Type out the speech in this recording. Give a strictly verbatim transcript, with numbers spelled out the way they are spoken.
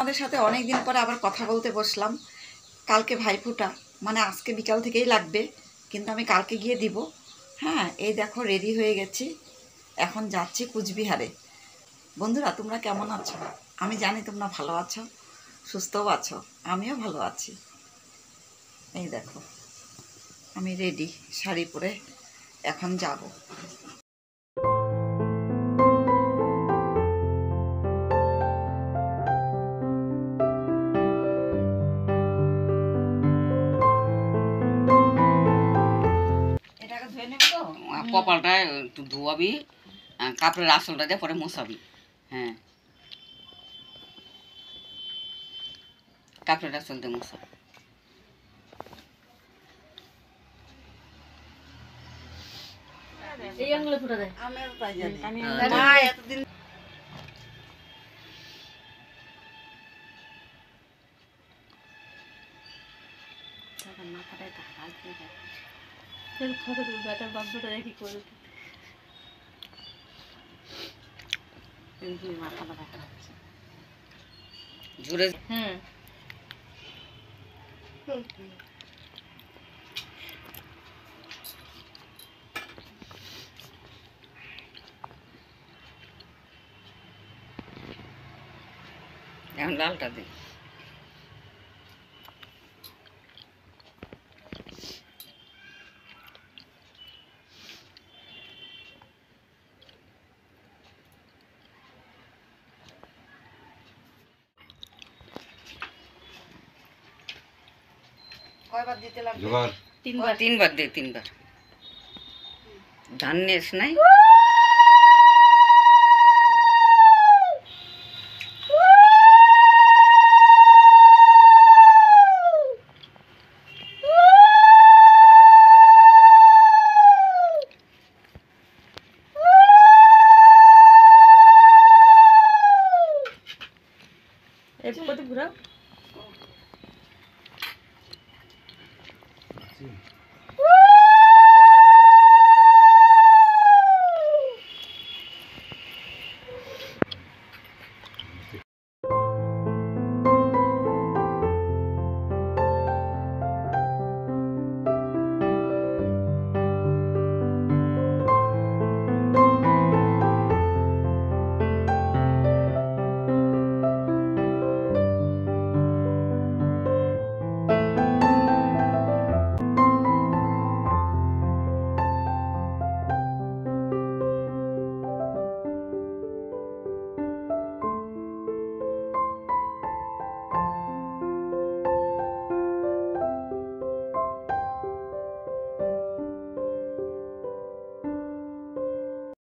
তোমাদের সাথে অনেক দিন পরে আবার কথা বলতে বসলাম। কালকে ভাইফোঁটা, মানে আজকে বিকাল থেকেই লাগবে, কিন্তু আমি কালকে গিয়ে দিব। হ্যাঁ, এই দেখো রেডি হয়ে গেছি, এখন যাচ্ছি কুচবিহারে। বন্ধুরা, তোমরা কেমন আছো? আমি জানি তোমরা ভালো আছো, সুস্থও আছো, আমিও ভালো আছি। এই দেখো আমি রেডি, শাড়ি পরে এখন যাব। কপালটা একটু ধোয়াবি, কাপড়ের আসলটা দিয়ে পরে মোছাবি। হ্যাঁ, কাপড়ের আসল দিয়ে মোছাবি। এই আঙ্গুলে ফুটা দেয়। আমিও তাই জানি। আমি মা এতদিন মাথাটায় হাত দিয়ে কত বেটার বাপটা দেখি করে মাথাটা দেখা যাচ্ছে জোরে। হ্যাঁ এখন লালটা দিই। কয়বার দিতে লাগবে? তিনবার তিনবার দে, তিনবার। ধান নিস নাই? এই পথে ঘুরাও।